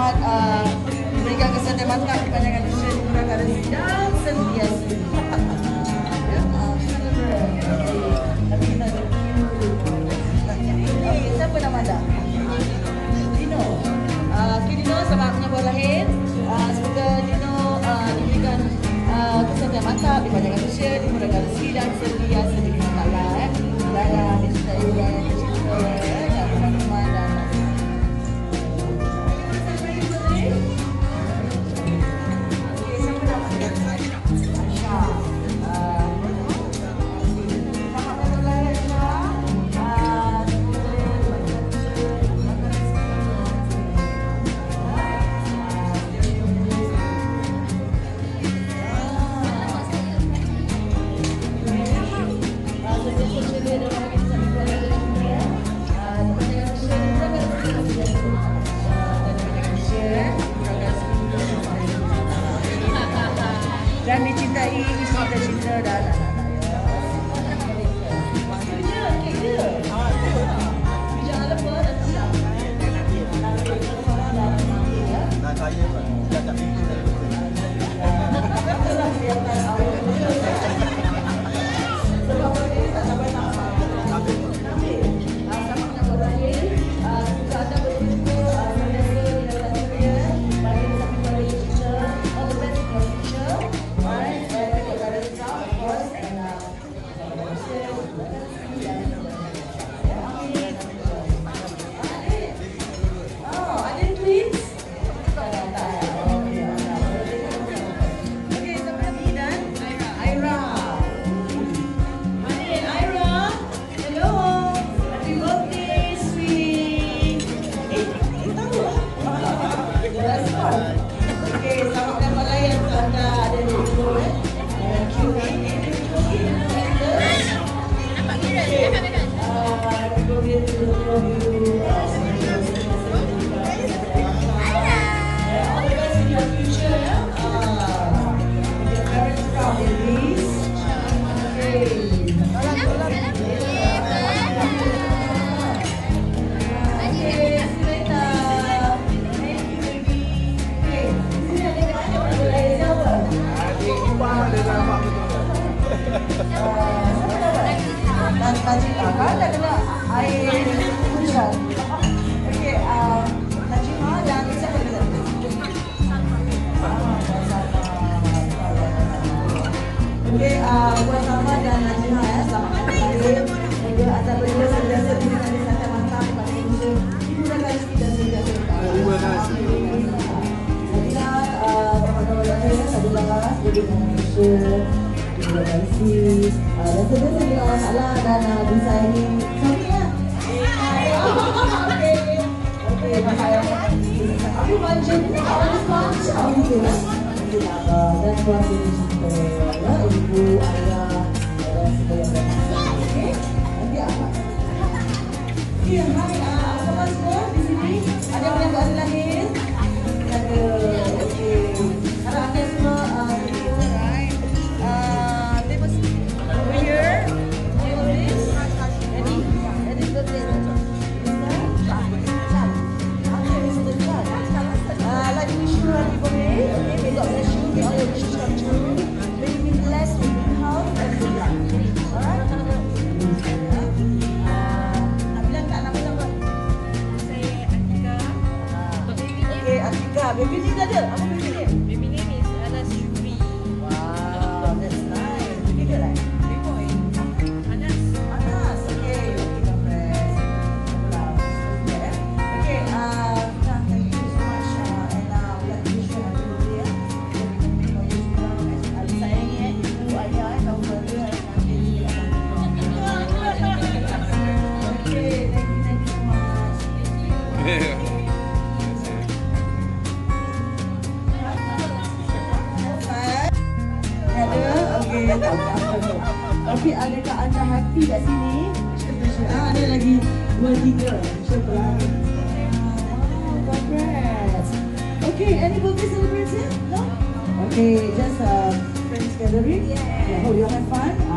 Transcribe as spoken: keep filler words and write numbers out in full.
Selamat uh, diberikan kesihatan mantap, kepanjangan usia, dimurahkan rezeki dan sentiasa. Siapa nama anda? Dino. Uh, okay, Dino, selamat menyambut lahir. Uh, semoga Dino uh, diberikan uh, kesihatan mantap, dipanjangkan usia, dimurahkan rezeki dan sentiasa dengan Allah. Eh. Dan uh, dicintai orang yang tercinta, eh, dan teman-teman dan dan dicintai isteri tercinta dan anak-anak. Dia, kek dia. Jangan lupa dan siap. Nak saya pun dah tak fikir. Itulah siapkan awal. Sebab ini tak sampai tak sampai. Sama menyambut lahir. Jika anda berjumpa sentiasa di dalam dunia, bagi sampai pada kita, all the best in your future. Alright, and take care of yourself, of course, and uh, oh, ada twins? Okay, siapa lagi dan? Aira. Amin, Aira. Hello. Happy birthday, sweet. Eh, eh tahu lah. Respon. Okay, selamat menyambut lahir untuk anda ada di ibu, eh. Q A. Nampak kira, nampak kira. Happy birthday to all of you. All the best in your future, yeah. Uh, make your parents proud, please. Okay. Tolong, tolong. Okay, see you later. Thank you, baby. Okay, sini ada kat mana orang lahir siapa? Adik ipar dia dah nampak betul. Uh, siapa nama? Dan Najimah kan dah kena air hujan. Okey, uh, Najimah dan siapa lagi? Okey, uh, buat Salma dan Najimah ya, selamat lahir. Semoga anda berdua sentiasa diberikan kesihatan mantap kepada usia, dimurahkan rezeki dan sentiasa Terima kasih. Najimah, uh, selamat lahir. Sadulah, sebagai Malaysia. Terima kasih. Dan sentiasa dengan Allah Ta'ala dan uh, bisa ini suami ya. Okey. Okey, bahaya. Aku manja ni, awak manja. Okey lah. Dan keluarga kita, ya, ibu, ayah, dan segala macam. Okey. Nanti apa? Ya, hai. Uh, apa semua di sini? Ada yang menyambut hari lahir? Ada. Okey. Harap anda semua uh, right. Uh, they must over here. You know this? Ready? Ready to play. Uh, like to wish you happy birthday. Okay, may God bless you. May all your wishes come true. May you be blessed with good health and good luck. Alright? Uh, nak bilang tak nama siapa? Saya Atika. Okay, Atika. Baby name dah ada? Apa baby name? Baby name is Anas Shuri. Wow, that's nice. Baby dia lah? Baby boy. Anas. Anas, okay. Okay, congrats. Okay, okay. Uh, nah, thank you so much. Uh, and uh, we like to wish you a happy birthday. For you semua, uh, disayangi eh, ibu, ayah, eh, kamu keluarga, eh, nanti dia akan okay, thank you, thank you so much. Ada, okay, tak apa tu. Tapi adakah anda happy kat sini? Ah, ada lagi dua tiga. Syukurlah. Wow, congrats. Okay, any birthday celebration? No? Okay, just uh, friends gathering. Yeah. I hope you have fun.